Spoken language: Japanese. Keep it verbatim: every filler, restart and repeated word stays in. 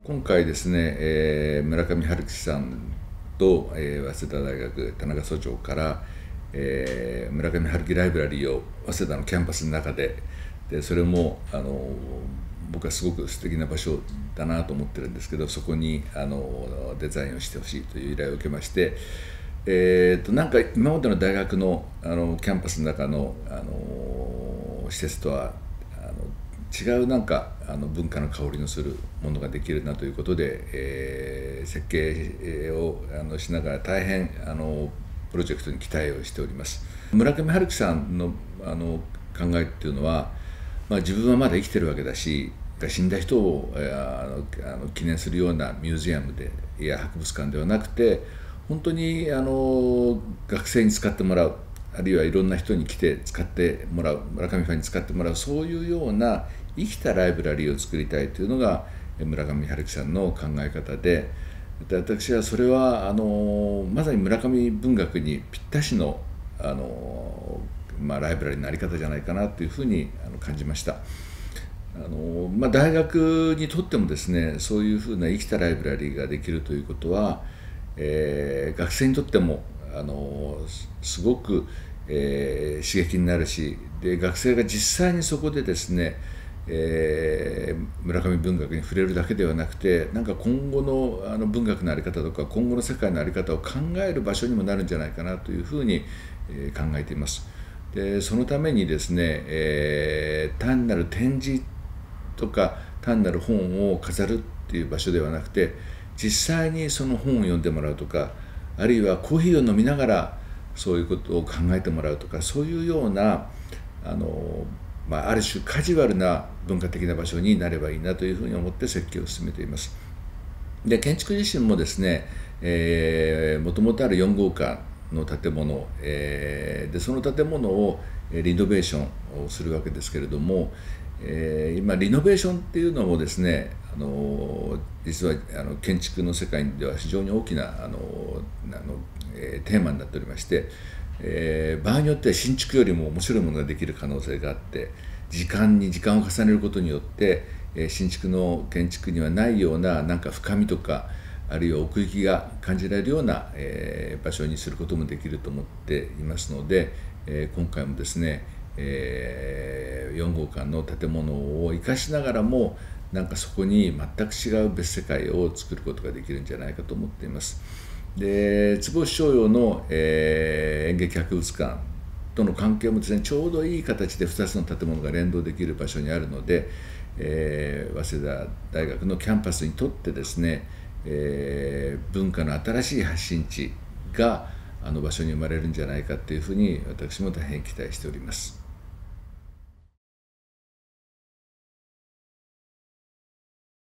今回ですね、えー、村上春樹さんと、えー、早稲田大学田中総長から、えー、村上春樹ライブラリーを早稲田のキャンパスの中で、でそれもあの僕はすごく素敵な場所だなと思ってるんですけど、そこにあのデザインをしてほしいという依頼を受けまして、えー、となんか今までの大学のあのキャンパスの中のあの施設とはあの違うなんかあの文化の香りのするものができるなということで、えー、設計をあのしながら大変あのプロジェクトに期待をしております。村上春樹さんのあの考えっていうのは、まあ、自分はまだ生きてるわけだし、死んだ人をあのあの記念するようなミュージアムでいや博物館ではなくて、本当にあの学生に使ってもらう、あるいはいろんな人に来て使ってもらう、村上ファンに使ってもらう、そういうような生きたライブラリーを作りたいというのが村上春樹さんの考え方で、で私はそれはあのまさに村上文学にぴったしのあの、まあ、ライブラリーのあり方じゃないかなというふうにあの感じました。あのまあ、大学にとってもですね、そういうふうな生きたライブラリーができるということは、えー、学生にとってもあのすごく、えー、刺激になるし、で学生が実際にそこでですね、えー、村上文学に触れるだけではなくて、なんか今後のあの文学の在り方とか今後の世界の在り方を考える場所にもなるんじゃないかなというふうに、えー、考えています。でそのためにですね、えー、単なる展示とか単なる本を飾るっていう場所ではなくて、実際にその本を読んでもらうとか、あるいはコーヒーを飲みながらそういうことを考えてもらうとか、そういうようなあの、まあ、ある種カジュアルな文化的な場所になればいいなというふうに思って設計を進めています。で建築自身もですね、えー、もともとあるよん号館の建物、えー、でその建物をリノベーションをするわけですけれども、えー、今リノベーションっていうのもですね、あの実はあの建築の世界では非常に大きなあのあの、えー、テーマになっておりまして、えー、場合によっては新築よりも面白いものができる可能性があって、時間に時間を重ねることによって、えー、新築の建築にはないようななんか深みとか、あるいは奥行きが感じられるような、えー、場所にすることもできると思っていますので、えー、今回もですね、えー、よん号館の建物を生かしながらも、なんかそこに全く違う別世界を作ることができるんじゃないかと思っています。で坪内逍遥の、えー、演劇博物館との関係もですね、ちょうどいい形でふたつの建物が連動できる場所にあるので、えー、早稲田大学のキャンパスにとってですね、えー、文化の新しい発信地があの場所に生まれるんじゃないかというふうに私も大変期待しております。